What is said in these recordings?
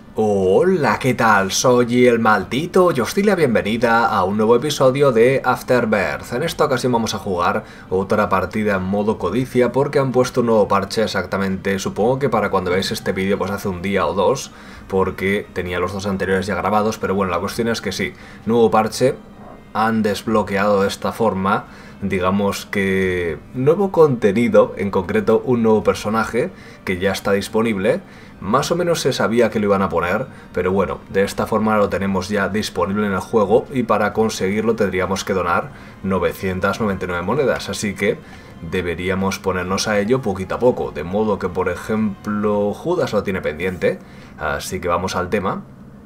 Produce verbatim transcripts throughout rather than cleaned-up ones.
Hola, ¿qué tal? Soy el Maldito y os doy la bienvenida a un nuevo episodio de Afterbirth. En esta ocasión vamos a jugar otra partida en modo codicia porque han puesto un nuevo parche exactamente, supongo que para cuando veáis este vídeo pues hace un día o dos, porque tenía los dos anteriores ya grabados, pero bueno, la cuestión es que sí, nuevo parche, han desbloqueado de esta forma, digamos que nuevo contenido, en concreto un nuevo personaje que ya está disponible. Más o menos se sabía que lo iban a poner, pero bueno, de esta forma lo tenemos ya disponible en el juego y para conseguirlo tendríamos que donar novecientas noventa y nueve monedas, así que deberíamos ponernos a ello poquito a poco, de modo que por ejemplo Judas lo tiene pendiente, así que vamos al tema.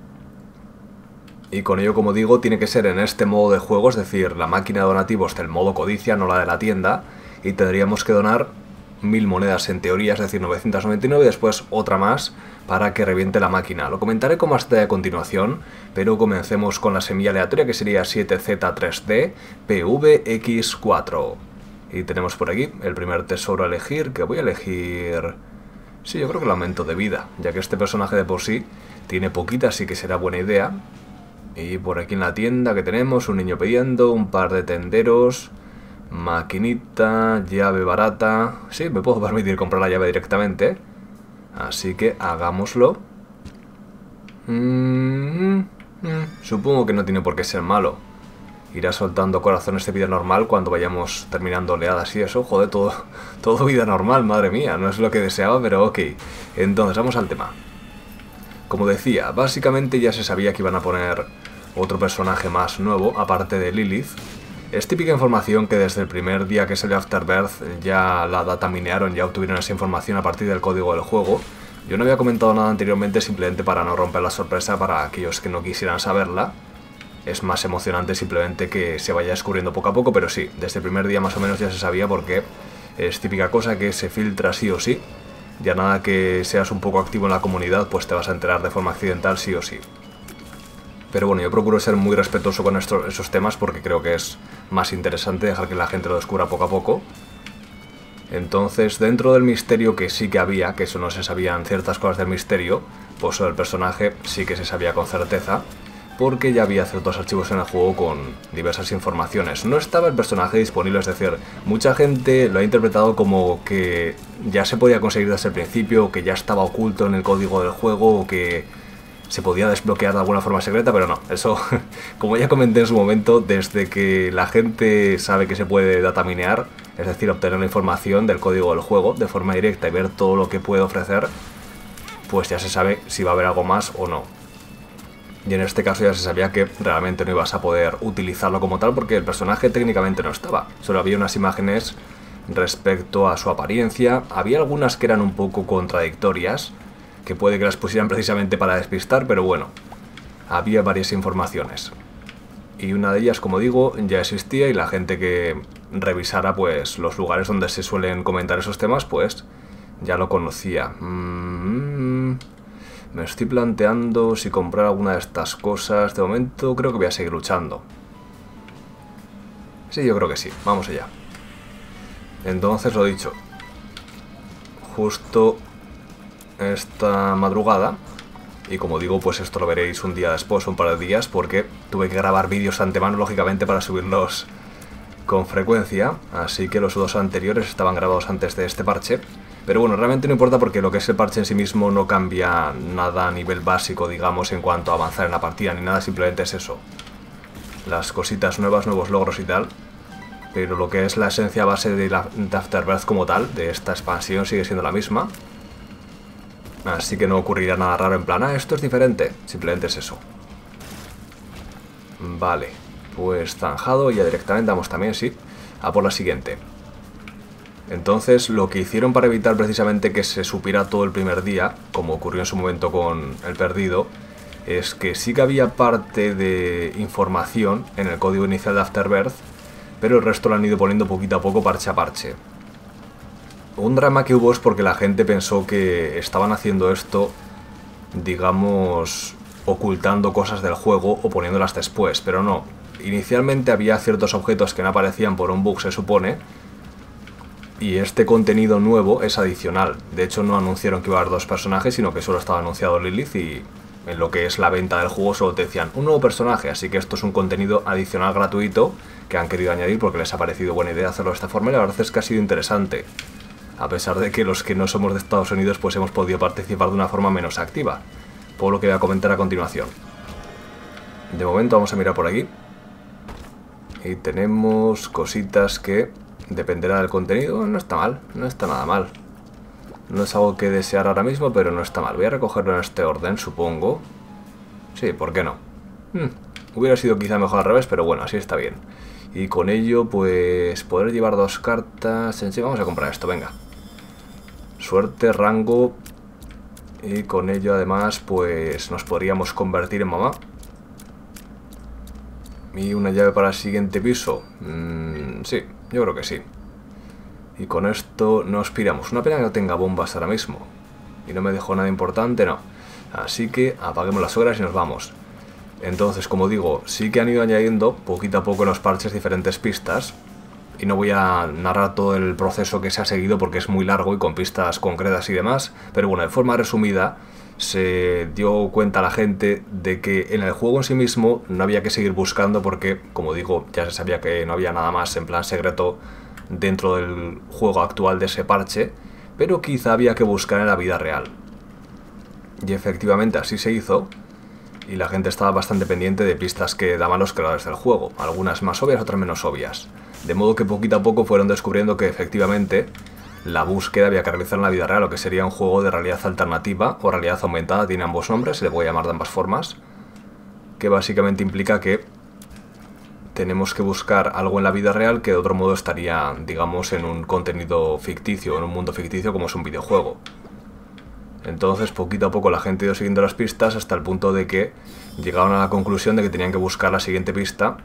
Y con ello, como digo, tiene que ser en este modo de juego, es decir, la máquina de donativos del modo codicia, no la de la tienda, y tendríamos que donar mil monedas en teoría, es decir, novecientas noventa y nueve, y después otra más para que reviente la máquina. Lo comentaré con más detalle a continuación, pero comencemos con la semilla aleatoria, que sería siete Z tres D P V X cuatro. Y tenemos por aquí el primer tesoro a elegir, que voy a elegir... Sí, yo creo que el aumento de vida, ya que este personaje de por sí tiene poquita, así que será buena idea. Y por aquí en la tienda que tenemos, un niño pidiendo, un par de tenderos, maquinita, llave barata. Sí, me puedo permitir comprar la llave directamente, así que hagámoslo. Mm, mm, supongo que no tiene por qué ser malo. Irá soltando corazones de vida normal cuando vayamos terminando oleadas y eso. Joder, todo, todo vida normal, madre mía, no es lo que deseaba, pero ok. Entonces, vamos al tema. Como decía, básicamente ya se sabía que iban a poner otro personaje más nuevo, aparte de Lilith. Es típica información que desde el primer día que salió Afterbirth ya la dataminearon, ya obtuvieron esa información a partir del código del juego. Yo no había comentado nada anteriormente simplemente para no romper la sorpresa para aquellos que no quisieran saberla. Es más emocionante simplemente que se vaya descubriendo poco a poco, pero sí, desde el primer día más o menos ya se sabía porque es típica cosa que se filtra sí o sí. Ya nada que seas un poco activo en la comunidad, pues te vas a enterar de forma accidental sí o sí. Pero bueno, yo procuro ser muy respetuoso con estos, esos temas porque creo que es más interesante dejar que la gente lo descubra poco a poco. Entonces, dentro del misterio que sí que había, que eso no se sabían ciertas cosas del misterio, pues sobre el personaje sí que se sabía con certeza, porque ya había ciertos archivos en el juego con diversas informaciones. No estaba el personaje disponible, es decir, mucha gente lo ha interpretado como que ya se podía conseguir desde el principio, que ya estaba oculto en el código del juego, o que se podía desbloquear de alguna forma secreta, pero no, eso, como ya comenté en su momento, desde que la gente sabe que se puede dataminear, es decir, obtener la información del código del juego de forma directa y ver todo lo que puede ofrecer, pues ya se sabe si va a haber algo más o no. Y en este caso ya se sabía que realmente no ibas a poder utilizarlo como tal porque el personaje técnicamente no estaba. Solo había unas imágenes respecto a su apariencia. Había algunas que eran un poco contradictorias, que puede que las pusieran precisamente para despistar, pero bueno, había varias informaciones. Y una de ellas, como digo, ya existía y la gente que revisara pues los lugares donde se suelen comentar esos temas, pues ya lo conocía. Mm-hmm. Me estoy planteando si comprar alguna de estas cosas. De momento creo que voy a seguir luchando. Sí, yo creo que sí. Vamos allá. Entonces, lo dicho. Justo esta madrugada. Y como digo, pues esto lo veréis un día después, un par de días, porque tuve que grabar vídeos de antemano, lógicamente, para subirlos con frecuencia. Así que los dos anteriores estaban grabados antes de este parche. Pero bueno, realmente no importa porque lo que es el parche en sí mismo no cambia nada a nivel básico, digamos, en cuanto a avanzar en la partida ni nada, simplemente es eso. Las cositas nuevas, nuevos logros y tal. Pero lo que es la esencia base de, la, de Afterbirth como tal, de esta expansión, sigue siendo la misma. Así que no ocurrirá nada raro en plan, ah, esto es diferente, simplemente es eso. Vale, pues zanjado, ya directamente vamos también, sí, a por la siguiente. Entonces, lo que hicieron para evitar precisamente que se supiera todo el primer día, como ocurrió en su momento con el perdido, es que sí que había parte de información en el código inicial de Afterbirth, pero el resto lo han ido poniendo poquito a poco, parche a parche. Un drama que hubo es porque la gente pensó que estaban haciendo esto, digamos, ocultando cosas del juego o poniéndolas después, pero no. Inicialmente había ciertos objetos que no aparecían por un bug, se supone, y este contenido nuevo es adicional. De hecho, no anunciaron que iba a haber dos personajes, sino que solo estaba anunciado Lilith y en lo que es la venta del juego solo te decían un nuevo personaje, así que esto es un contenido adicional gratuito que han querido añadir porque les ha parecido buena idea hacerlo de esta forma y la verdad es que ha sido interesante. A pesar de que los que no somos de Estados Unidos pues hemos podido participar de una forma menos activa, por lo que voy a comentar a continuación. De momento vamos a mirar por aquí. Y tenemos cositas que dependerá del contenido. No está mal, no está nada mal. No es algo que desear ahora mismo, pero no está mal. Voy a recogerlo en este orden, supongo. Sí, ¿por qué no? Hmm, hubiera sido quizá mejor al revés, pero bueno, así está bien. Y con ello, pues, poder llevar dos cartas en sí. Vamos a comprar esto, venga. Suerte, rango. Y con ello, además, pues, nos podríamos convertir en mamá. ¿Y una llave para el siguiente piso? Mm, sí, yo creo que sí. Y con esto nos piramos. Una pena que no tenga bombas ahora mismo. Y no me dejó nada importante, no. Así que apaguemos las hogueras y nos vamos. Entonces, como digo, sí que han ido añadiendo poquito a poco en los parches diferentes pistas. Y no voy a narrar todo el proceso que se ha seguido porque es muy largo y con pistas concretas y demás. Pero bueno, de forma resumida, se dio cuenta la gente de que en el juego en sí mismo no había que seguir buscando porque, como digo, ya se sabía que no había nada más en plan secreto dentro del juego actual de ese parche, pero quizá había que buscar en la vida real. Y efectivamente así se hizo, y la gente estaba bastante pendiente de pistas que daban los creadores del juego, algunas más obvias, otras menos obvias. De modo que poquito a poco fueron descubriendo que efectivamente la búsqueda había que realizar en la vida real, lo que sería un juego de realidad alternativa o realidad aumentada, tiene ambos nombres, se le puede llamar de ambas formas, que básicamente implica que tenemos que buscar algo en la vida real que de otro modo estaría, digamos, en un contenido ficticio, en un mundo ficticio como es un videojuego. Entonces, poquito a poco la gente ha ido siguiendo las pistas hasta el punto de que llegaron a la conclusión de que tenían que buscar la siguiente pista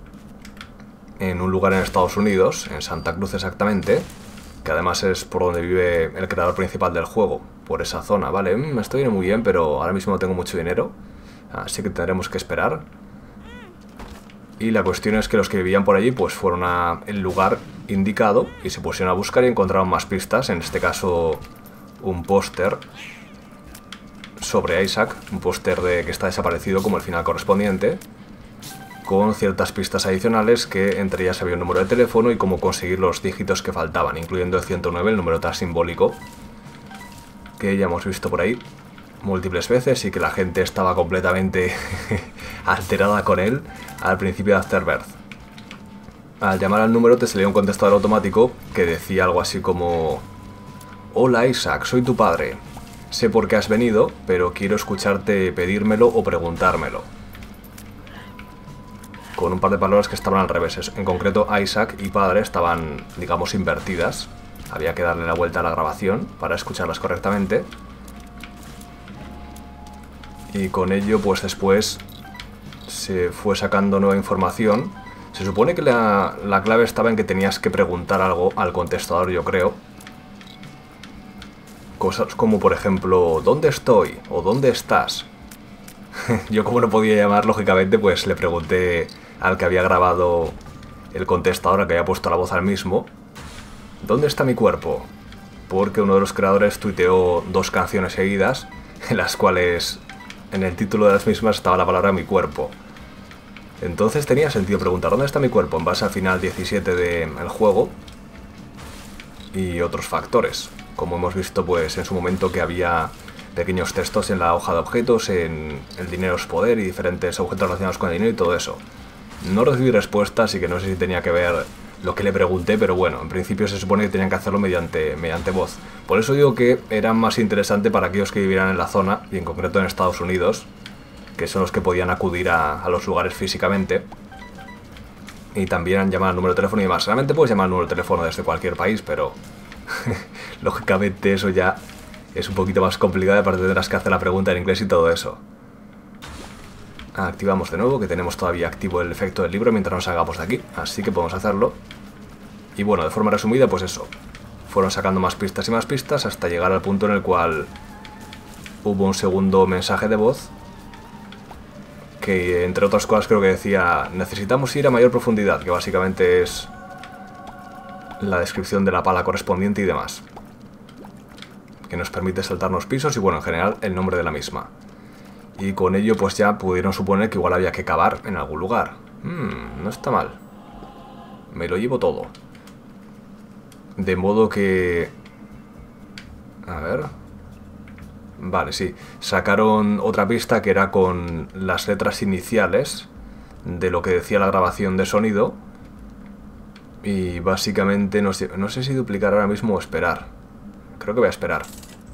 en un lugar en Estados Unidos, en Santa Cruz exactamente, que además es por donde vive el creador principal del juego, por esa zona, ¿vale? Me estoy yendo muy bien, pero ahora mismo no tengo mucho dinero, así que tendremos que esperar. Y la cuestión es que los que vivían por allí pues fueron al lugar indicado y se pusieron a buscar y encontraron más pistas, en este caso un póster sobre Isaac, un póster de que está desaparecido como el final correspondiente, con ciertas pistas adicionales que entre ellas había un número de teléfono y cómo conseguir los dígitos que faltaban, incluyendo el ciento nueve, el número tan simbólico que ya hemos visto por ahí múltiples veces y que la gente estaba completamente alterada con él al principio de Afterbirth. Al llamar al número te salía un contestador automático que decía algo así como: hola Isaac, soy tu padre. Sé por qué has venido, pero quiero escucharte pedírmelo o preguntármelo. Con un par de palabras que estaban al revés. En concreto, Isaac y padre estaban, digamos, invertidas. Había que darle la vuelta a la grabación para escucharlas correctamente. Y con ello, pues después se fue sacando nueva información. Se supone que la, la clave estaba en que tenías que preguntar algo al contestador, yo creo. Cosas como, por ejemplo, ¿dónde estoy? O ¿dónde estás? Yo, como no podía llamar, lógicamente, pues le pregunté al que había grabado el contestador, al que había puesto la voz al mismo, ¿dónde está mi cuerpo? Porque uno de los creadores tuiteó dos canciones seguidas, en las cuales en el título de las mismas estaba la palabra mi cuerpo. Entonces tenía sentido preguntar ¿dónde está mi cuerpo? En base al final diecisiete del juego y otros factores. Como hemos visto pues en su momento que había pequeños textos en la hoja de objetos, en el dinero es poder y diferentes objetos relacionados con el dinero y todo eso. No recibí respuesta, así que no sé si tenía que ver lo que le pregunté, pero bueno, en principio se supone que tenían que hacerlo mediante, mediante voz. Por eso digo que era más interesante para aquellos que vivieran en la zona, y en concreto en Estados Unidos, que son los que podían acudir a, a los lugares físicamente. Y también llamar al número de teléfono y demás. Realmente puedes llamar al número de teléfono desde cualquier país, pero lógicamente eso ya es un poquito más complicado, aparte tendrás que hacer la pregunta en inglés y todo eso. Activamos de nuevo, que tenemos todavía activo el efecto del libro mientras nos salgamos de aquí, así que podemos hacerlo. Y bueno, de forma resumida, pues eso. Fueron sacando más pistas y más pistas hasta llegar al punto en el cual hubo un segundo mensaje de voz que, entre otras cosas, creo que decía: necesitamos ir a mayor profundidad, que básicamente es la descripción de la pala correspondiente y demás, que nos permite saltarnos pisos y bueno, en general el nombre de la misma. Y con ello pues ya pudieron suponer que igual había que cavar en algún lugar. Hmm, no está mal. Me lo llevo todo. De modo que... A ver... Vale, sí. Sacaron otra pista que era con las letras iniciales de lo que decía la grabación de sonido. Y básicamente no sé, no sé si duplicar ahora mismo o esperar. Creo que voy a esperar.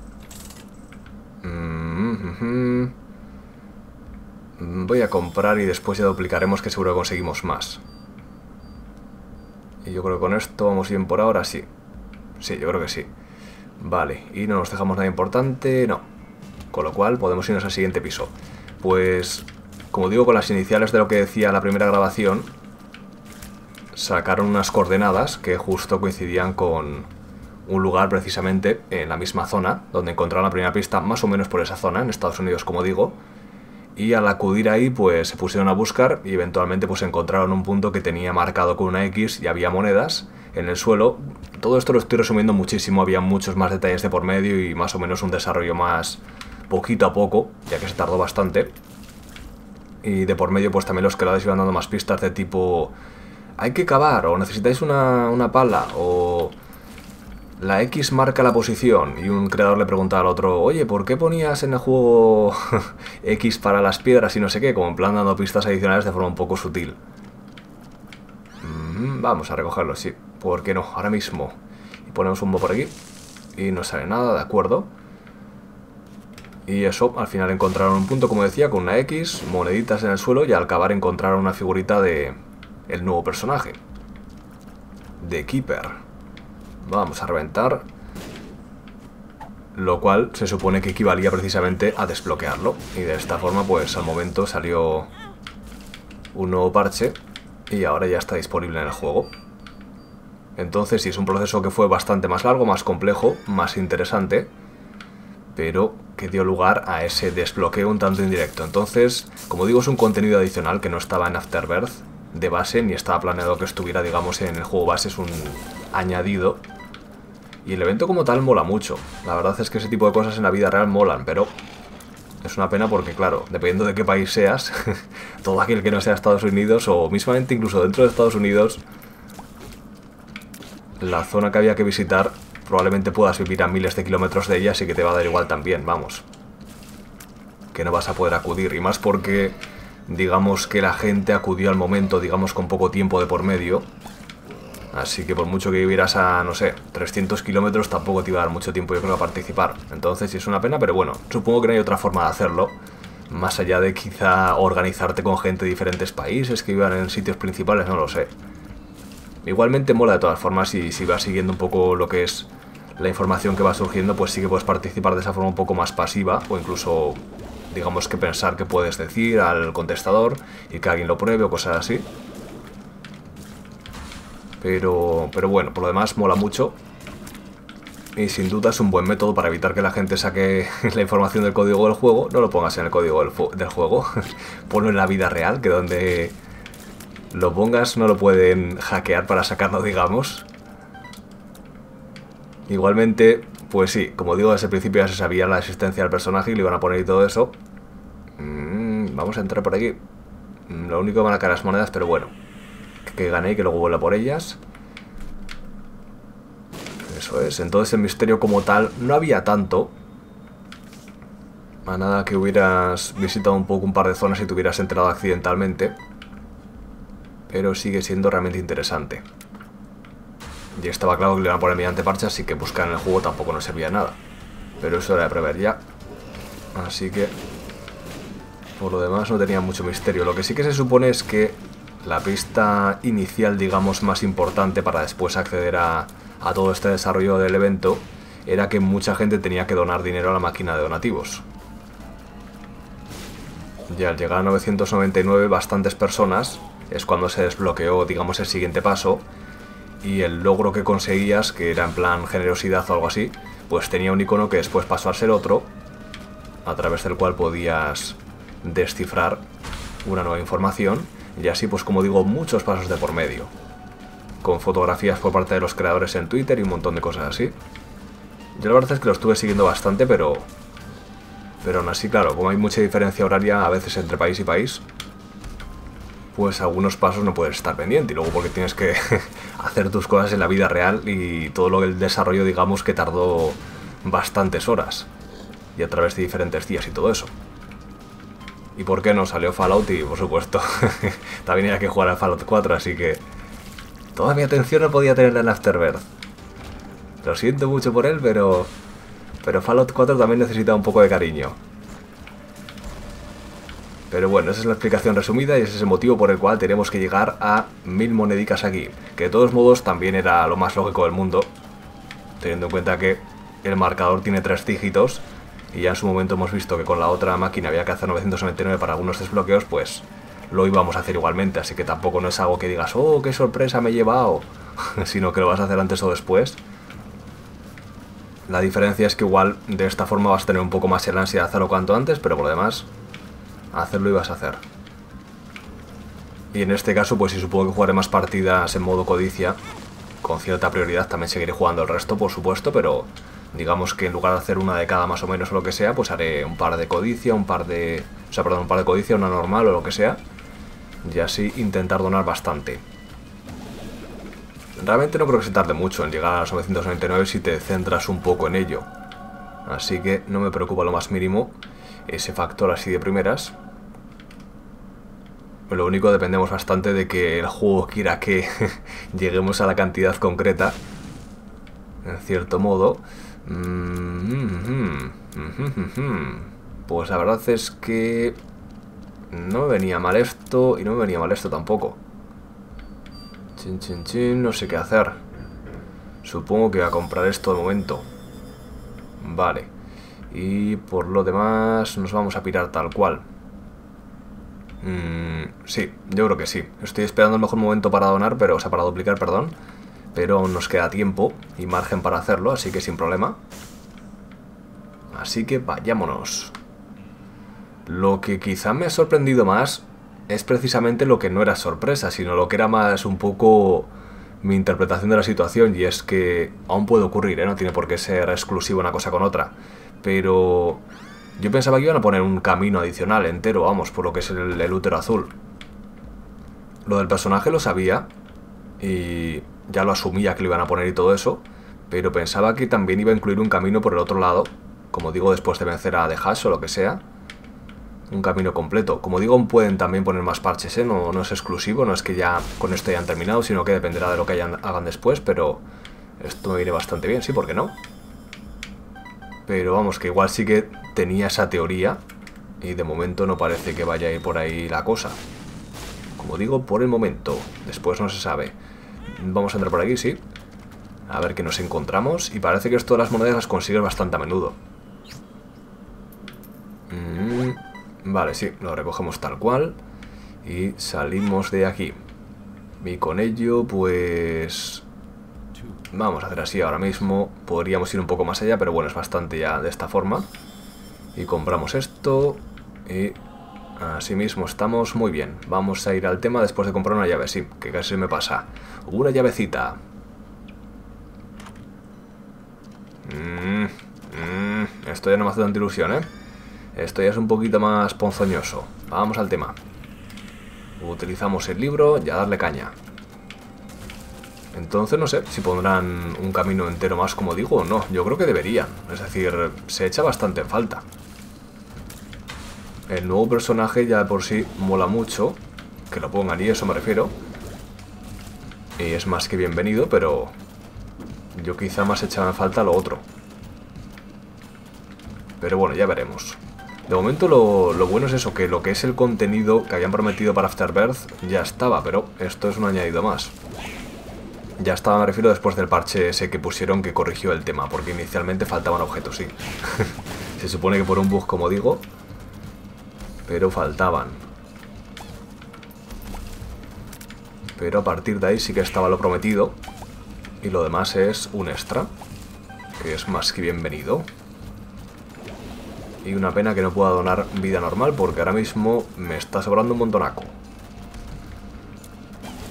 Mm-hmm. Voy a comprar y después ya duplicaremos, que seguro que conseguimos más. Y yo creo que con esto vamos bien por ahora, sí. Sí, yo creo que sí. Vale, y no nos dejamos nada importante, no. Con lo cual podemos irnos al siguiente piso. Pues, como digo, con las iniciales de lo que decía la primera grabación, sacaron unas coordenadas que justo coincidían con un lugar precisamente en la misma zona, donde encontraron la primera pista, más o menos por esa zona, en Estados Unidos, como digo. Y al acudir ahí, pues se pusieron a buscar y eventualmente pues encontraron un punto que tenía marcado con una X y había monedas en el suelo. Todo esto lo estoy resumiendo muchísimo, había muchos más detalles de por medio y más o menos un desarrollo más poquito a poco, ya que se tardó bastante. Y de por medio pues también los creadores iban dando más pistas de tipo... hay que cavar, o necesitáis una, una pala, o... la X marca la posición. Y un creador le preguntaba al otro, oye, ¿por qué ponías en el juego X para las piedras y no sé qué? Como en plan dando pistas adicionales de forma un poco sutil. Mm, vamos a recogerlo, sí. ¿Por qué no? Ahora mismo. Y ponemos un bo por aquí. Y no sale nada, de acuerdo. Y eso, al final encontraron un punto, como decía, con una X, moneditas en el suelo, y al cavar encontraron una figurita de el nuevo personaje. De Keeper. Vamos a reventar. Lo cual se supone que equivalía precisamente a desbloquearlo. Y de esta forma, pues al momento salió un nuevo parche y ahora ya está disponible en el juego. Entonces sí, es un proceso que fue bastante más largo, más complejo, más interesante, pero que dio lugar a ese desbloqueo un tanto indirecto. Entonces, como digo, es un contenido adicional que no estaba en Afterbirth de base, ni estaba planeado que estuviera, digamos, en el juego base, es un añadido. Y el evento como tal mola mucho. La verdad es que ese tipo de cosas en la vida real molan, pero es una pena porque, claro, dependiendo de qué país seas, todo aquel que no sea Estados Unidos, o mismamente incluso dentro de Estados Unidos, la zona que había que visitar probablemente puedas vivir a miles de kilómetros de ella, así que te va a dar igual también, vamos. Que no vas a poder acudir, y más porque, digamos que la gente acudió al momento, digamos con poco tiempo de por medio. Así que por mucho que vivieras a, no sé, trescientos kilómetros, tampoco te iba a dar mucho tiempo, yo creo, a participar. Entonces sí es una pena, pero bueno, supongo que no hay otra forma de hacerlo. Más allá de quizá organizarte con gente de diferentes países que vivan en sitios principales, no lo sé. Igualmente mola de todas formas, y si vas siguiendo un poco lo que es la información que va surgiendo, pues sí que puedes participar de esa forma un poco más pasiva, o incluso, digamos, que pensar que puedes decir al contestador y que alguien lo pruebe o cosas así. Pero, pero bueno, por lo demás mola mucho. Y sin duda es un buen método para evitar que la gente saque la información del código del juego. No lo pongas en el código del, del juego. Ponlo en la vida real, que donde lo pongas no lo pueden hackear para sacarlo, digamos. Igualmente, pues sí, como digo, desde el principio ya se sabía la existencia del personaje y le iban a poner y todo eso. Mm, vamos a entrar por aquí. Lo único que van a caer las monedas, pero bueno. Que gane y que luego vuela por ellas. Eso es. Entonces el misterio como tal no había tanto. A nada que hubieras visitado un poco un par de zonas y te hubieras enterado accidentalmente. Pero sigue siendo realmente interesante. Y estaba claro que le iban a poner mediante parche, así que buscar en el juego tampoco nos servía de nada. Pero eso era de prever ya. Así que por lo demás no tenía mucho misterio. Lo que sí que se supone es que la pista inicial, digamos, más importante para después acceder a, a todo este desarrollo del evento era que mucha gente tenía que donar dinero a la máquina de donativos. Y al llegar a novecientos noventa y nueve, bastantes personas, es cuando se desbloqueó, digamos, el siguiente paso, y el logro que conseguías, que era en plan generosidad o algo así, pues tenía un icono que después pasó a ser otro, a través del cual podías descifrar una nueva información. Y así, pues como digo, muchos pasos de por medio. Con fotografías por parte de los creadores en Twitter y un montón de cosas así. Yo la verdad es que lo estuve siguiendo bastante, pero Pero aún así, claro, como hay mucha diferencia horaria a veces entre país y país, pues algunos pasos no puedes estar pendiente. Y luego porque tienes que hacer tus cosas en la vida real y todo lo que el desarrollo, digamos, que tardó bastantes horas. Y a través de diferentes días y todo eso. ¿Y por qué no? Salió Fallout y, por supuesto, también había que jugar al Fallout cuatro, así que toda mi atención no podía tenerla en Afterbirth. Lo siento mucho por él, pero pero Fallout cuatro también necesita un poco de cariño. Pero bueno, esa es la explicación resumida y ese es el motivo por el cual tenemos que llegar a mil monedicas aquí. Que de todos modos también era lo más lógico del mundo, teniendo en cuenta que el marcador tiene tres dígitos. Y ya en su momento hemos visto que con la otra máquina había que hacer novecientos noventa y nueve para algunos desbloqueos, pues lo íbamos a hacer igualmente. Así que tampoco no es algo que digas, oh, qué sorpresa me he llevado, sino que lo vas a hacer antes o después. La diferencia es que igual de esta forma vas a tener un poco más el ansia de hacerlo cuanto antes, pero por lo demás, hacerlo ibas a hacer. Y en este caso, pues sí, supongo que jugaré más partidas en modo codicia, con cierta prioridad. También seguiré jugando el resto, por supuesto, pero digamos que en lugar de hacer una de cada más o menos o lo que sea, pues haré un par de codicia, un par de... O sea, perdón, un par de codicia, una normal o lo que sea. Y así intentar donar bastante. Realmente no creo que se tarde mucho en llegar a los novecientos noventa y nueve si te centras un poco en ello. Así que no me preocupa lo más mínimo ese factor así de primeras. Lo único, dependemos bastante de que el juego quiera que lleguemos a la cantidad concreta. En cierto modo. Pues la verdad es que no me venía mal esto y no me venía mal esto tampoco. Chin, chin, chin, no sé qué hacer. Supongo que voy a comprar esto de momento. Vale. Y por lo demás nos vamos a pirar tal cual. Mm, sí, yo creo que sí. Estoy esperando el mejor momento para donar, pero, o sea, para duplicar, perdón. Pero aún nos queda tiempo y margen para hacerlo, así que sin problema. Así que vayámonos. Lo que quizá me ha sorprendido más es precisamente lo que no era sorpresa, sino lo que era más un poco mi interpretación de la situación. Y es que aún puede ocurrir, ¿eh? No tiene por qué ser exclusivo una cosa con otra. Pero yo pensaba que iban a poner un camino adicional entero, vamos, por lo que es el, el útero azul. Lo del personaje lo sabía y ya lo asumía que lo iban a poner y todo eso, pero pensaba que también iba a incluir un camino por el otro lado, como digo, después de vencer a The Hush o lo que sea. Un camino completo. Como digo, pueden también poner más parches, ¿eh? No, no es exclusivo, no es que ya con esto hayan terminado, sino que dependerá de lo que hayan, hagan después, pero esto me viene bastante bien, sí, ¿por qué no? Pero vamos, que igual sí que tenía esa teoría y de momento no parece que vaya a ir por ahí la cosa. Como digo, por el momento. Después no se sabe. Vamos a entrar por aquí, sí. A ver qué nos encontramos. Y parece que esto de las monedas las consigues bastante a menudo. Mm, vale, sí, lo recogemos tal cual. Y salimos de aquí. Y con ello, pues... vamos a hacer así ahora mismo. Podríamos ir un poco más allá, pero bueno, es bastante ya de esta forma. Y compramos esto. Y así mismo estamos muy bien. Vamos a ir al tema después de comprar una llave. Sí, que casi me pasa. Una llavecita. Mm, mm, esto ya no me hace tanta ilusión, ¿eh? Esto ya es un poquito más ponzoñoso. Vamos al tema. Utilizamos el libro y a darle caña. Entonces no sé si pondrán un camino entero más, como digo, o no. Yo creo que deberían. Es decir, se echa bastante en falta. El nuevo personaje ya de por sí mola mucho. Que lo pongan, y eso me refiero. Y es más que bienvenido, pero yo quizá más echaba en falta lo otro. Pero bueno, ya veremos. De momento lo, lo bueno es eso, que lo que es el contenido que habían prometido para Afterbirth ya estaba, pero esto es un añadido más. Ya estaba, me refiero, después del parche ese que pusieron que corrigió el tema, porque inicialmente faltaban objetos, sí. Se supone que por un bug, como digo, pero faltaban. Pero a partir de ahí sí que estaba lo prometido. Y lo demás es un extra, que es más que bienvenido. Y una pena que no pueda donar vida normal, porque ahora mismo me está sobrando un montonaco.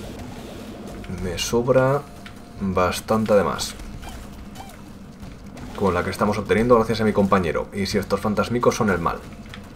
Me sobra bastante además. con la que estamos obteniendo gracias a mi compañero. Y si estos fantasmicos son el mal.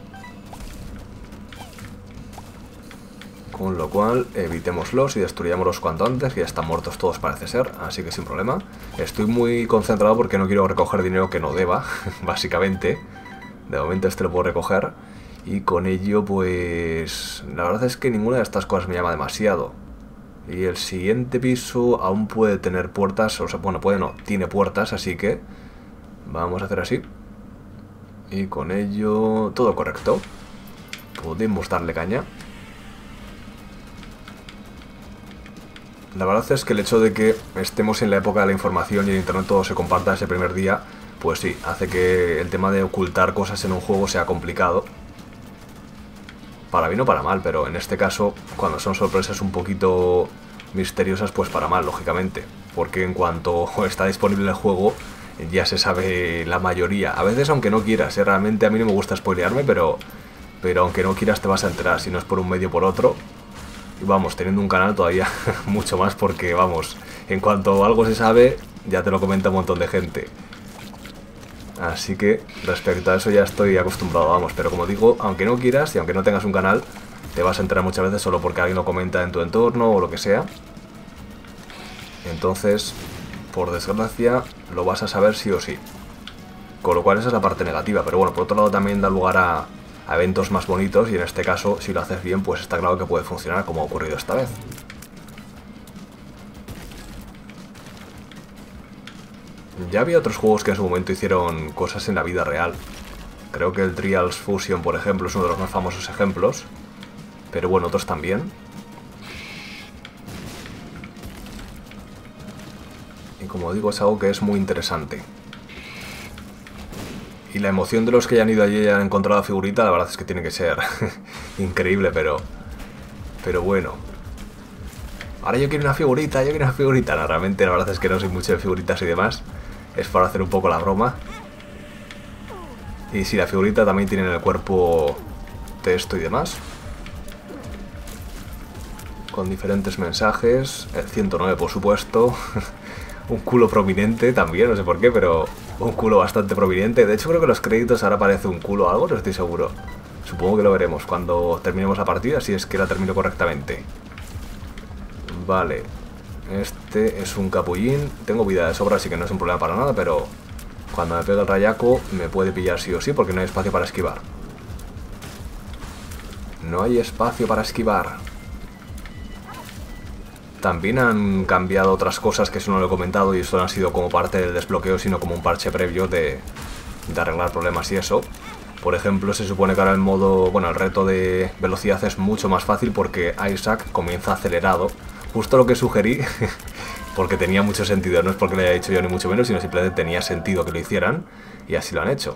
Con lo cual, evitémoslos y destruyámoslos cuanto antes, que ya están muertos todos parece ser, así que sin problema. Estoy muy concentrado porque no quiero recoger dinero que no deba, básicamente. De momento este lo puedo recoger. Y con ello, pues... la verdad es que ninguna de estas cosas me llama demasiado. Y el siguiente piso aún puede tener puertas, o sea, bueno, puede no, tiene puertas, así que... vamos a hacer así. Y con ello, todo correcto. Podemos darle caña. La verdad es que el hecho de que estemos en la época de la información y el internet todo se comparta ese primer día, pues sí, hace que el tema de ocultar cosas en un juego sea complicado. Para bien o para mal, pero en este caso, cuando son sorpresas un poquito misteriosas, pues para mal, lógicamente. Porque en cuanto está disponible el juego, ya se sabe la mayoría. A veces aunque no quieras, ¿eh? Realmente a mí no me gusta spoilearme, pero, pero aunque no quieras te vas a enterar, si no es por un medio o por otro. Y vamos, teniendo un canal todavía mucho más porque, vamos, en cuanto algo se sabe, ya te lo comenta un montón de gente. Así que, respecto a eso ya estoy acostumbrado, vamos. Pero como digo, aunque no quieras y aunque no tengas un canal, te vas a enterar muchas veces solo porque alguien lo comenta en tu entorno o lo que sea. Entonces, por desgracia, lo vas a saber sí o sí. Con lo cual esa es la parte negativa. Pero bueno, por otro lado también da lugar a... a eventos más bonitos y en este caso, si lo haces bien, pues está claro que puede funcionar como ha ocurrido esta vez. Ya había otros juegos que en su momento hicieron cosas en la vida real. Creo que el Trials Fusion, por ejemplo, es uno de los más famosos ejemplos. Pero bueno, otros también. Y como digo, es algo que es muy interesante. Y la emoción de los que hayan ido allí y hayan encontrado la figurita, la verdad es que tiene que ser increíble, pero... pero bueno. Ahora yo quiero una figurita, yo quiero una figurita. No, realmente la verdad es que no soy mucho de figuritas y demás. Es para hacer un poco la broma. Y si la figurita también tiene en el cuerpo texto y demás. Con diferentes mensajes. El ciento nueve, por supuesto. Un culo prominente también, no sé por qué, pero un culo bastante prominente. De hecho creo que en los créditos ahora aparece un culo o algo, no estoy seguro. Supongo que lo veremos cuando terminemos la partida, si es que la termino correctamente. Vale. Este es un capullín. Tengo vida de sobra, así que no es un problema para nada, pero cuando me pega el rayaco me puede pillar sí o sí porque no hay espacio para esquivar. No hay espacio para esquivar. También han cambiado otras cosas que eso no lo he comentado y eso no ha sido como parte del desbloqueo, sino como un parche previo de, de arreglar problemas y eso. Por ejemplo, se supone que ahora el modo, bueno, el reto de velocidad es mucho más fácil porque Isaac comienza acelerado. Justo lo que sugerí, porque tenía mucho sentido, no es porque lo haya dicho yo ni mucho menos, sino simplemente tenía sentido que lo hicieran y así lo han hecho.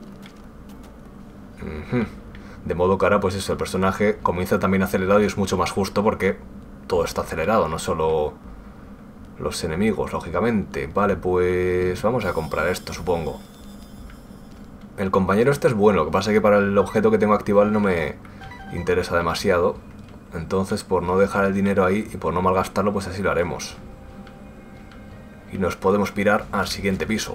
Uh-huh. De modo que ahora, pues eso, el personaje comienza también acelerado y es mucho más justo porque... todo está acelerado, no solo los enemigos, lógicamente. Vale, pues vamos a comprar esto, supongo. El compañero este es bueno, lo que pasa es que para el objeto que tengo activado no me interesa demasiado. Entonces, por no dejar el dinero ahí y por no malgastarlo, pues así lo haremos. Y nos podemos pirar al siguiente piso.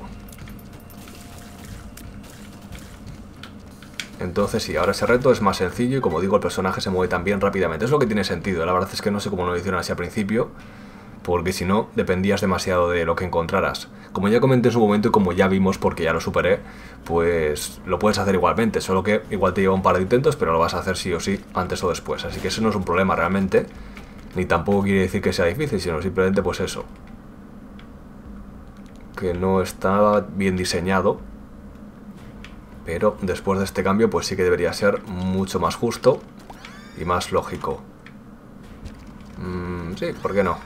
Entonces sí, ahora ese reto es más sencillo y como digo el personaje se mueve también rápidamente. Es lo que tiene sentido, la verdad es que no sé cómo lo hicieron así al principio, porque si no dependías demasiado de lo que encontraras. Como ya comenté en su momento y como ya vimos porque ya lo superé, pues lo puedes hacer igualmente, solo que igual te lleva un par de intentos, pero lo vas a hacer sí o sí, antes o después. Así que eso no es un problema realmente, ni tampoco quiere decir que sea difícil, sino simplemente pues eso. Que no está bien diseñado. Pero después de este cambio pues sí que debería ser mucho más justo y más lógico. Mm, sí, ¿por qué no?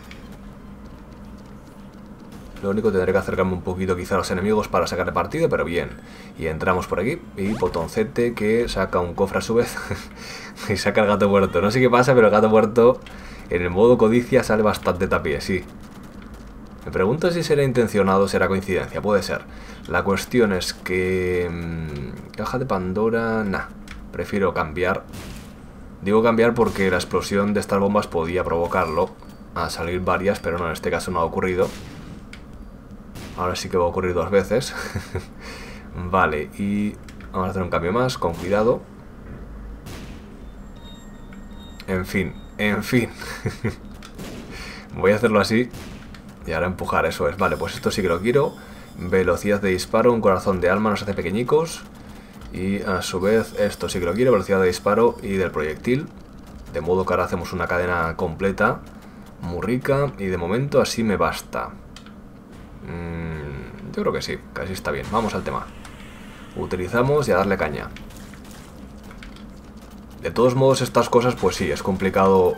Lo único tendré que acercarme un poquito quizá a los enemigos para sacarle partido, pero bien. Y entramos por aquí y botoncete que saca un cofre a su vez y saca el gato muerto. No sé qué pasa, pero el gato muerto en el modo codicia sale bastante tapié, sí. Me pregunto si será intencionado o será coincidencia, puede ser. La cuestión es que... Mmm, caja de Pandora... Nah, prefiero cambiar. Digo cambiar porque la explosión de estas bombas podía provocarlo a salir varias, pero no, en este caso no ha ocurrido. Ahora sí que va a ocurrir dos veces. Vale, y vamos a hacer un cambio más, con cuidado. En fin, en fin. Voy a hacerlo así. Y ahora empujar, eso es. Vale, pues esto sí que lo quiero. Velocidad de disparo, un corazón de alma, nos hace pequeñicos. Y a su vez esto sí que lo quiero, velocidad de disparo y del proyectil. De modo que ahora hacemos una cadena completa, muy rica. Y de momento así me basta. mm, Yo creo que sí, casi está bien. Vamos al tema. Utilizamos y a darle caña. De todos modos, estas cosas pues sí, es complicado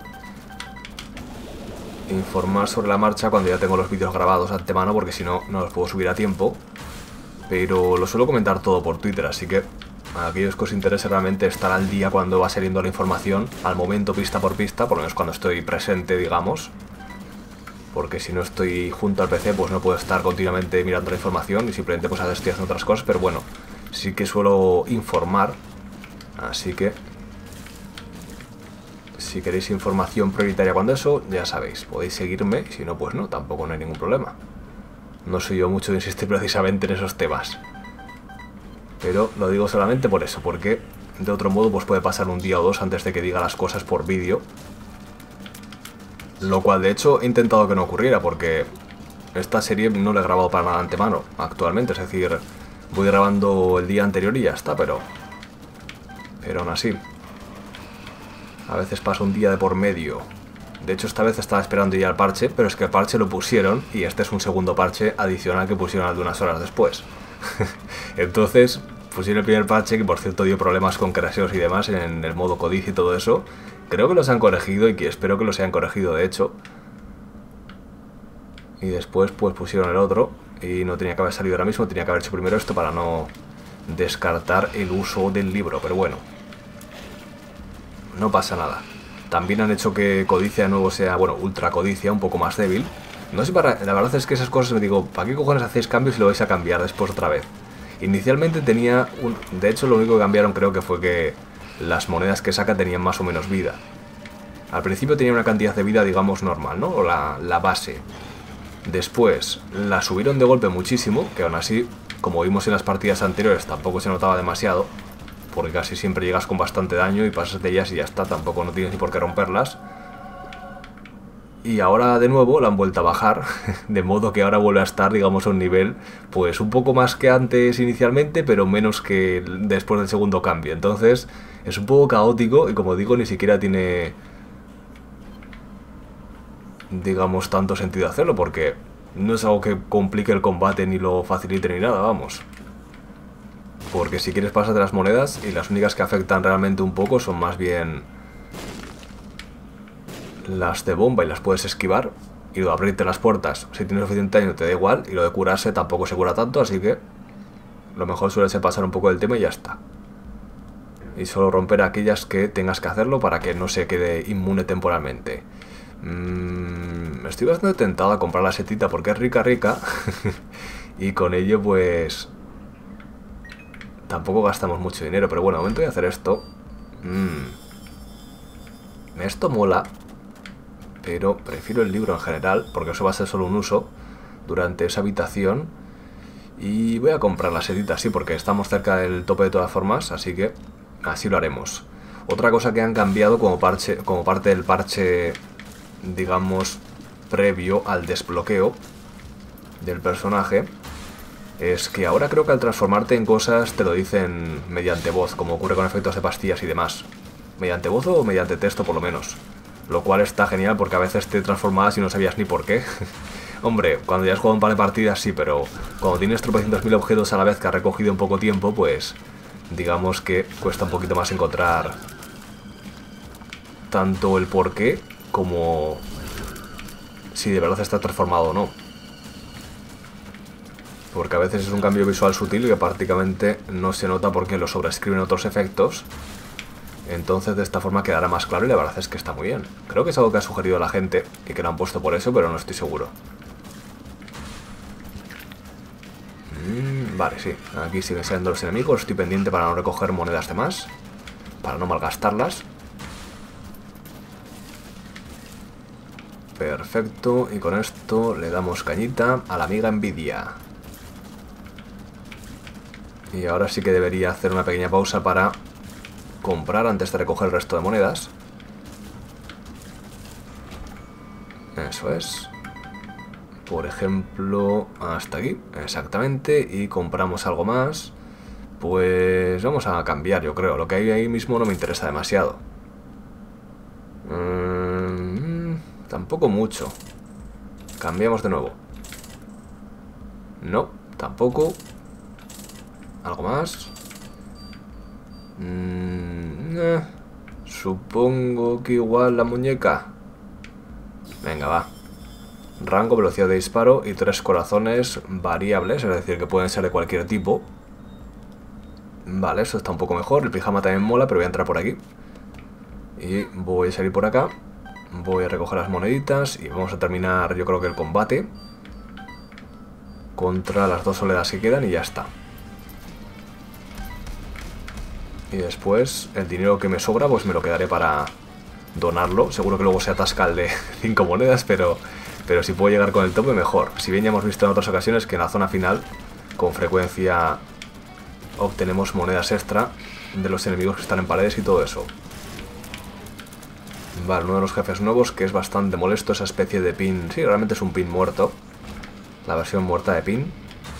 informar sobre la marcha cuando ya tengo los vídeos grabados antemano, porque si no, no los puedo subir a tiempo. Pero lo suelo comentar todo por Twitter, así que a aquellos que os interese realmente estar al día cuando va saliendo la información, al momento pista por pista, por lo menos cuando estoy presente, digamos. Porque si no estoy junto al P C, pues no puedo estar continuamente mirando la información y simplemente pues a veces estoy haciendo otras cosas, pero bueno, sí que suelo informar, así que si queréis información prioritaria cuando eso, ya sabéis, podéis seguirme, y si no, pues no, tampoco no hay ningún problema. No soy yo mucho de insistir precisamente en esos temas. Pero lo digo solamente por eso, porque de otro modo pues puede pasar un día o dos antes de que diga las cosas por vídeo. Lo cual de hecho he intentado que no ocurriera, porque esta serie no la he grabado para nada de antemano actualmente. Es decir, voy grabando el día anterior y ya está, pero... Pero aún así... A veces pasa un día de por medio. De hecho, esta vez estaba esperando ya el parche, pero es que el parche lo pusieron y este es un segundo parche adicional que pusieron al de unas horas después. Entonces, pusieron el primer parche, que por cierto dio problemas con crasheos y demás en el modo codicia y todo eso. Creo que los han corregido y que espero que los hayan corregido de hecho. Y después pues pusieron el otro y no tenía que haber salido ahora mismo, tenía que haber hecho primero esto para no descartar el uso del libro, pero bueno. No pasa nada. También han hecho que Codicia de nuevo sea, bueno, Ultra Codicia, un poco más débil. No sé, para, la verdad es que esas cosas me digo, ¿para qué cojones hacéis cambios y lo vais a cambiar después otra vez? Inicialmente tenía un... De hecho, lo único que cambiaron creo que fue que las monedas que saca tenían más o menos vida. Al principio tenía una cantidad de vida, digamos, normal, ¿no? O la, la base. Después la subieron de golpe muchísimo, que aún así, como vimos en las partidas anteriores, tampoco se notaba demasiado. Porque casi siempre llegas con bastante daño y pasas de ellas y ya está, tampoco no tienes ni por qué romperlas. Y ahora de nuevo la han vuelto a bajar, de modo que ahora vuelve a estar, digamos, a un nivel pues un poco más que antes inicialmente, pero menos que después del segundo cambio. Entonces es un poco caótico y, como digo, ni siquiera tiene, digamos, tanto sentido hacerlo, porque no es algo que complique el combate ni lo facilite ni nada, vamos. Porque si quieres pasar de las monedas, y las únicas que afectan realmente un poco son más bien las de bomba y las puedes esquivar. Y lo de abrirte las puertas, si tienes suficiente daño te da igual. Y lo de curarse tampoco se cura tanto, así que lo mejor suele ser pasar un poco del tema y ya está. Y solo romper aquellas que tengas que hacerlo para que no se quede inmune temporalmente. Mm, estoy bastante tentado a comprar la setita porque es rica rica. Y con ello pues... tampoco gastamos mucho dinero, pero bueno, de momento voy a hacer esto. Mm. Esto mola, pero prefiero el libro en general, porque eso va a ser solo un uso durante esa habitación. Y voy a comprar la setita, sí, porque estamos cerca del tope de todas formas, así que así lo haremos. Otra cosa que han cambiado como, parche, como parte del parche, digamos, previo al desbloqueo del personaje, es que ahora creo que al transformarte en cosas te lo dicen mediante voz, como ocurre con efectos de pastillas y demás. Mediante voz o mediante texto por lo menos. Lo cual está genial porque a veces te transformabas y no sabías ni por qué. Hombre, cuando ya has jugado un par de partidas sí, pero cuando tienes tropecientos mil objetos a la vez que has recogido en poco tiempo, pues digamos que cuesta un poquito más encontrar tanto el por qué como si de verdad está transformado o no. Porque a veces es un cambio visual sutil que prácticamente no se nota porque lo sobrescriben otros efectos. Entonces de esta forma quedará más claro y la verdad es que está muy bien. Creo que es algo que ha sugerido la gente y que lo han puesto por eso, pero no estoy seguro. Mm, vale, sí. Aquí siguen siendo los enemigos. Estoy pendiente para no recoger monedas de más, para no malgastarlas. Perfecto. Y con esto le damos cañita a la amiga Envidia. Y ahora sí que debería hacer una pequeña pausa para comprar antes de recoger el resto de monedas. Eso es. Por ejemplo, hasta aquí, exactamente. Y compramos algo más. Pues vamos a cambiar, yo creo. Lo que hay ahí mismo no me interesa demasiado. Mm, tampoco mucho. Cambiamos de nuevo. No, tampoco. ¿Algo más? Mm, eh, supongo que igual la muñeca. Venga, va. Rango, velocidad de disparo y tres corazones variables, es decir, que pueden ser de cualquier tipo. Vale, eso está un poco mejor. El pijama también mola, pero voy a entrar por aquí. Y voy a salir por acá. Voy a recoger las moneditas y vamos a terminar, yo creo que el combate contra las dos oleadas que quedan y ya está. Y después el dinero que me sobra pues me lo quedaré para donarlo. Seguro que luego se atasca el de cinco monedas, pero, pero si puedo llegar con el tope mejor. Si bien ya hemos visto en otras ocasiones que en la zona final con frecuencia obtenemos monedas extra de los enemigos que están en paredes y todo eso. Vale, uno de los jefes nuevos que es bastante molesto, esa especie de pin. Sí, realmente es un pin muerto. La versión muerta de pin.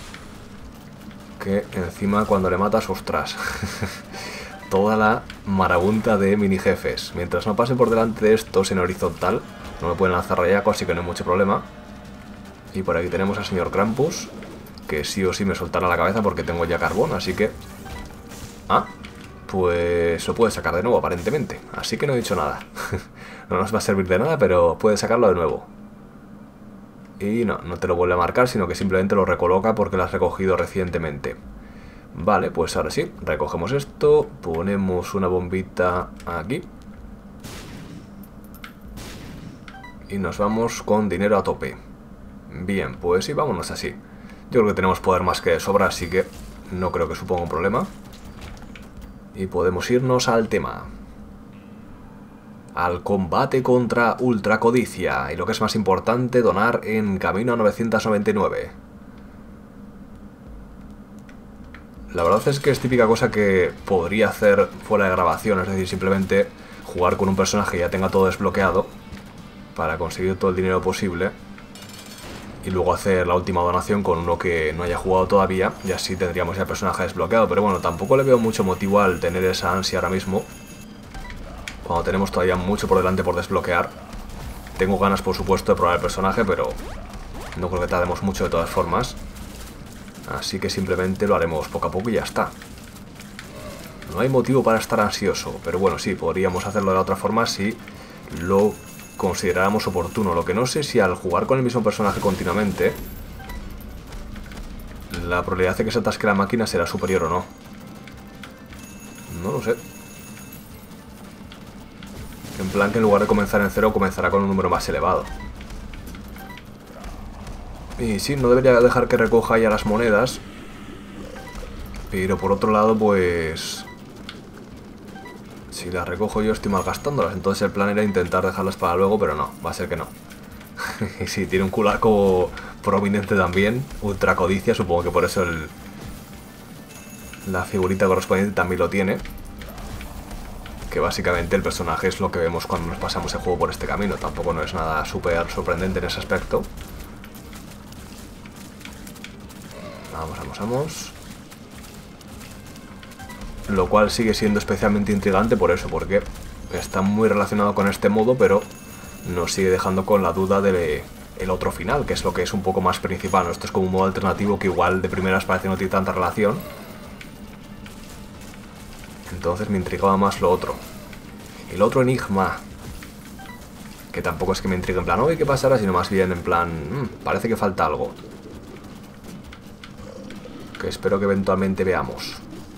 Que encima cuando le matas, ostras. Toda la marabunta de mini jefes. Mientras no pase por delante de estos en horizontal, no me pueden lanzar rayaco, así que no hay mucho problema. Y por aquí tenemos al señor Krampus, que sí o sí me soltará la cabeza porque tengo ya carbón, así que... Ah, pues lo puede sacar de nuevo aparentemente, así que no he dicho nada. No nos va a servir de nada, pero puede sacarlo de nuevo. Y no, no te lo vuelve a marcar, sino que simplemente lo recoloca porque lo has recogido recientemente. Vale, pues ahora sí, recogemos esto, ponemos una bombita aquí. Y nos vamos con dinero a tope. Bien, pues sí, vámonos así. Yo creo que tenemos poder más que de sobra, así que no creo que suponga un problema. Y podemos irnos al tema. Al combate contra Ultra Codicia. Y lo que es más importante, donar en camino a novecientos noventa y nueve. La verdad es que es típica cosa que podría hacer fuera de grabación. Es decir, simplemente jugar con un personaje que ya tenga todo desbloqueado para conseguir todo el dinero posible. Y luego hacer la última donación con uno que no haya jugado todavía. Y así tendríamos ya el personaje desbloqueado. Pero bueno, tampoco le veo mucho motivo al tener esa ansia ahora mismo, cuando tenemos todavía mucho por delante por desbloquear. Tengo ganas, por supuesto, de probar el personaje, pero no creo que tardemos mucho de todas formas. Así que simplemente lo haremos poco a poco y ya está. No hay motivo para estar ansioso. Pero bueno, sí, podríamos hacerlo de otra forma si lo consideráramos oportuno. Lo que no sé si al jugar con el mismo personaje continuamente la probabilidad de que se atasque la máquina será superior o no. No lo sé. En plan que en lugar de comenzar en cero comenzará con un número más elevado. Y sí, no debería dejar que recoja ya las monedas. Pero por otro lado, pues... si las recojo yo estoy malgastándolas. Entonces el plan era intentar dejarlas para luego, pero no, va a ser que no. Y sí, tiene un culaco prominente también. Ultra Codicia, supongo que por eso el... la figurita correspondiente también lo tiene. Que básicamente el personaje es lo que vemos cuando nos pasamos el juego por este camino. Tampoco no es nada súper sorprendente en ese aspecto. Vamos, vamos, vamos. Lo cual sigue siendo especialmente intrigante por eso, porque está muy relacionado con este modo, pero nos sigue dejando con la duda del otro final, que es lo que es un poco más principal. Esto es como un modo alternativo que igual de primeras parece no tiene tanta relación. Entonces me intrigaba más lo otro. El otro enigma, que tampoco es que me intrigue en plan, oye, ¿qué pasará? Sino más bien en plan, mmm, parece que falta algo. Que espero que eventualmente veamos.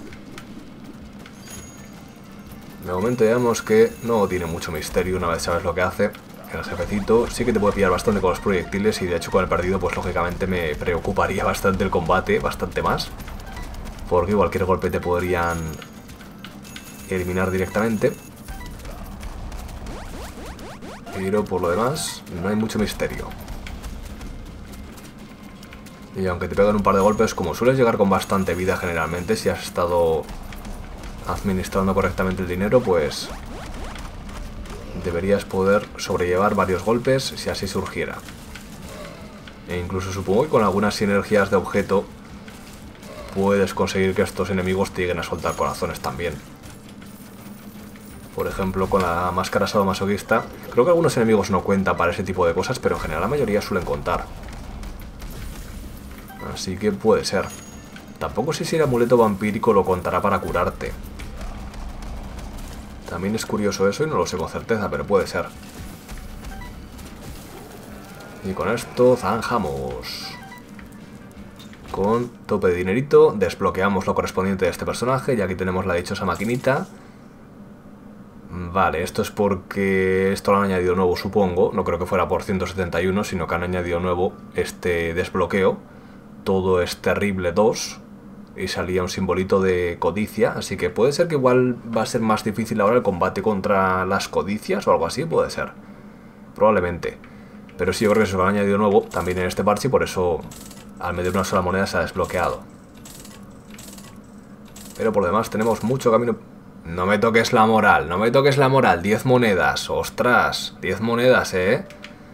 De momento digamos que no tiene mucho misterio una vez sabes lo que hace. El jefecito sí que te puede pillar bastante con los proyectiles y de hecho con el perdido pues lógicamente me preocuparía bastante el combate, bastante más. Porque cualquier golpe te podrían eliminar directamente. Pero por lo demás no hay mucho misterio. Y aunque te pegan un par de golpes, como sueles llegar con bastante vida generalmente, si has estado administrando correctamente el dinero, pues deberías poder sobrellevar varios golpes si así surgiera. E incluso supongo que con algunas sinergias de objeto puedes conseguir que estos enemigos te lleguen a soltar corazones también. Por ejemplo, con la máscara sadomasoquista, creo que algunos enemigos no cuentan para ese tipo de cosas, pero en general la mayoría suelen contar. Así que puede ser. Tampoco sé si el amuleto vampírico lo contará para curarte. También es curioso eso y no lo sé con certeza, pero puede ser. Y con esto zanjamos. Con tope de dinerito desbloqueamos lo correspondiente de este personaje. Y aquí tenemos la dichosa maquinita. Vale, esto es porque esto lo han añadido nuevo, supongo. No creo que fuera por ciento setenta y uno, sino que han añadido nuevo este desbloqueo. Todo es terrible dos. Y salía un simbolito de codicia. Así que puede ser que igual va a ser más difícil ahora el combate contra las codicias o algo así, puede ser. Probablemente. Pero sí, yo creo que se lo han añadido nuevo también en este parche y por eso al medir una sola moneda se ha desbloqueado. Pero por lo demás tenemos mucho camino. No me toques la moral, no me toques la moral. diez monedas, ostras, diez monedas, eh.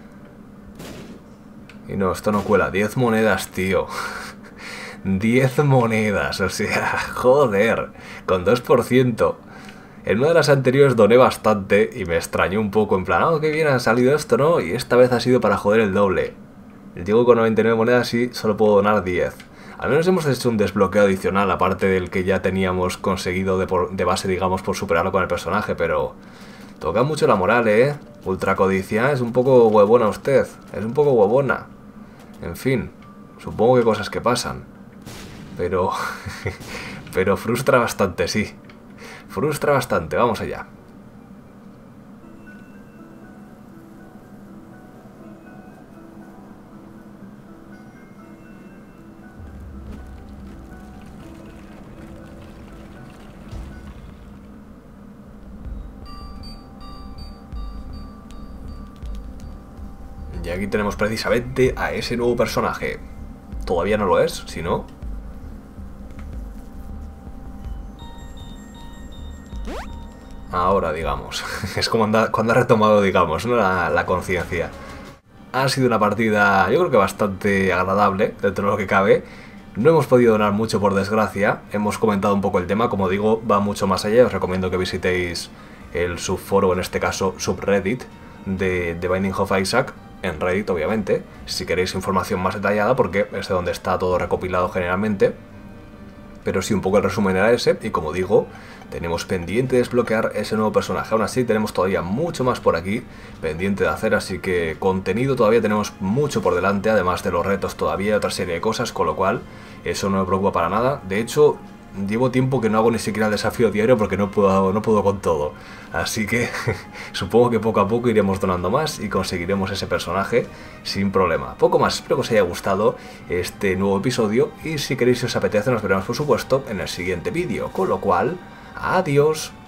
Y no, esto no cuela, diez monedas, tío. diez monedas, o sea, joder, con dos por ciento. En una de las anteriores doné bastante y me extrañó un poco, en plan, oh, qué bien ha salido esto, ¿no? Y esta vez ha sido para joder el doble. Digo, con noventa y nueve monedas y solo puedo donar diez. Al menos hemos hecho un desbloqueo adicional, aparte del que ya teníamos conseguido de, por, de base, digamos, por superarlo con el personaje, pero toca mucho la moral, ¿eh? Ultra codicia, es un poco huevona usted, es un poco huevona. En fin, supongo que cosas que pasan. Pero... pero frustra bastante, sí. Frustra bastante, vamos allá. Y aquí tenemos precisamente a ese nuevo personaje. Todavía no lo es, si no... Ahora, digamos. Es como anda, cuando ha retomado, digamos, ¿no? la, la conciencia. Ha sido una partida, yo creo que bastante agradable, dentro de lo que cabe. No hemos podido donar mucho, por desgracia. Hemos comentado un poco el tema, como digo, va mucho más allá. Os recomiendo que visitéis el subforo, en este caso subreddit, de The Binding of Isaac, en Reddit, obviamente, si queréis información más detallada, porque es de donde está todo recopilado generalmente. Pero sí, un poco el resumen era ese, y como digo, tenemos pendiente de desbloquear ese nuevo personaje. Aún así, tenemos todavía mucho más por aquí pendiente de hacer, así que contenido todavía tenemos mucho por delante, además de los retos todavía, otra serie de cosas, con lo cual eso no me preocupa para nada. De hecho, llevo tiempo que no hago ni siquiera el desafío diario porque no puedo, no puedo con todo. Así que supongo que poco a poco iremos donando más y conseguiremos ese personaje sin problema. Poco más, espero que os haya gustado este nuevo episodio y si queréis, si os apetece, nos veremos por supuesto en el siguiente vídeo. Con lo cual, adiós.